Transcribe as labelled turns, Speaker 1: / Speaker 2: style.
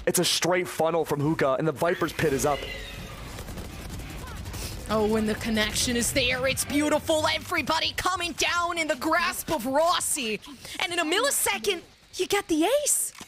Speaker 1: It's a straight funnel from Hookah, and the Viper's pit is up.
Speaker 2: Oh, when the connection is there, it's beautiful. Everybody coming down in the grasp of Rossy. And in a millisecond, you get the ace.